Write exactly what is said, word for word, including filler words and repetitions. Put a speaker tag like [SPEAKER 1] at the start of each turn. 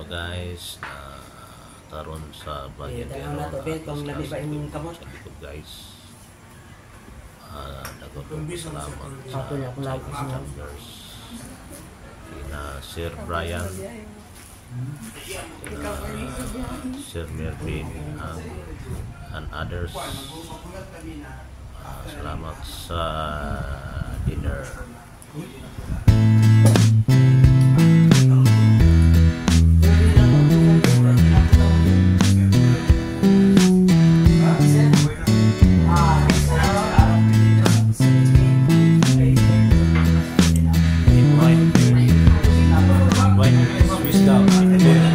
[SPEAKER 1] Hello guys, uh, taron sa bayan
[SPEAKER 2] Eh,
[SPEAKER 1] karon
[SPEAKER 2] na to, bet, kung labi ba yung kamot?
[SPEAKER 1] sa likod guys. Uh, Nagotong salamat sa
[SPEAKER 2] Sato niya, kung labi sa mga.
[SPEAKER 1] chapters. Kina Sir Brian, kina Sir Mervin, and, and others. Uh, salamat sa dinner. Wait, Swiss down.